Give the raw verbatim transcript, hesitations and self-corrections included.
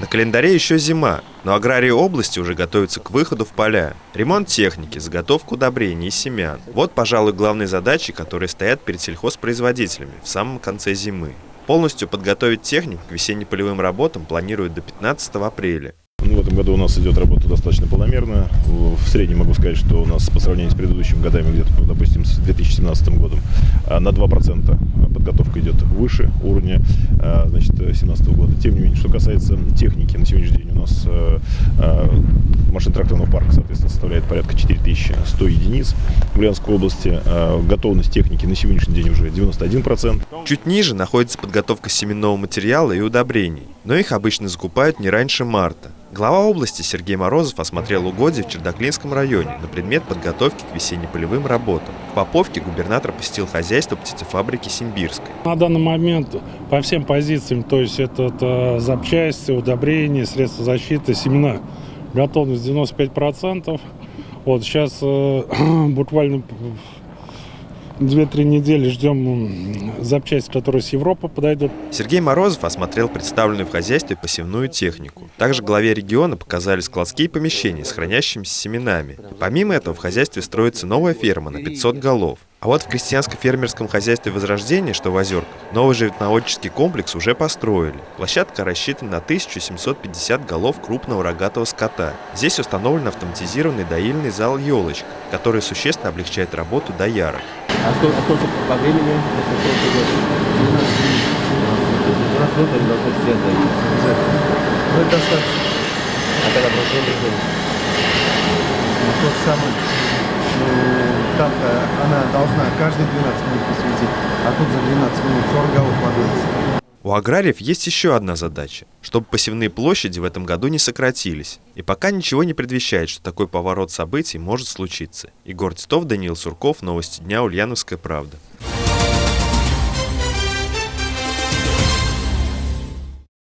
календаре еще зима, но аграрии области уже готовятся к выходу в поля. Ремонт техники, заготовка удобрений и семян. Вот, пожалуй, главные задачи, которые стоят перед сельхозпроизводителями в самом конце зимы. Полностью подготовить технику к весенне-полевым работам планируют до пятнадцатого апреля. В этом году у нас идет работа достаточно планомерно. В среднем могу сказать, что у нас по сравнению с предыдущими годами, где-то, допустим, с две тысячи семнадцатым годом, на два процента подготовка идет выше уровня значит, две тысячи семнадцатого года. Тем не менее, что касается техники, на сегодняшний день у нас машино-тракторного парка, соответственно, составляет порядка четыре тысячи сто единиц в Ульяновской области. Готовность техники на сегодняшний день уже девяносто один процент. Чуть ниже находится подготовка семенного материала и удобрений, но их обычно закупают не раньше марта. Глава области Сергей Морозов осмотрел угодья в Чердаклинском районе на предмет подготовки к весенне-полевым работам. В Поповке губернатор посетил хозяйство птицефабрики Симбирской. На данный момент по всем позициям, то есть это, это запчасти, удобрения, средства защиты, семена, готовность девяносто пять процентов. Вот сейчас э, буквально две-три недели ждем запчасти, которые с Европы подойдут. Сергей Морозов осмотрел представленную в хозяйстве посевную технику. Также главе региона показали складские помещения с хранящимися семенами. Помимо этого в хозяйстве строится новая ферма на пятьсот голов. А вот в крестьянско-фермерском хозяйстве «Возрождение», что в Озерках, новый животноводческий комплекс уже построили. Площадка рассчитана на тысячу семьсот пятьдесят голов крупного рогатого скота. Здесь установлен автоматизированный доильный зал «Елочка», который существенно облегчает работу доярок. А сколько, а сколько по времени? двенадцать минут или должно быть обязательно? Ну, это достаточно. А когда прошло время? Ну, то же самое. Ну, там-то она должна каждые двенадцать минут посвятить, а тут за двенадцать минут сорок голов подается. У аграриев есть еще одна задача, чтобы посевные площади в этом году не сократились. И пока ничего не предвещает, что такой поворот событий может случиться. Егор Титов, Даниил Сурков, Новости дня, Ульяновская правда.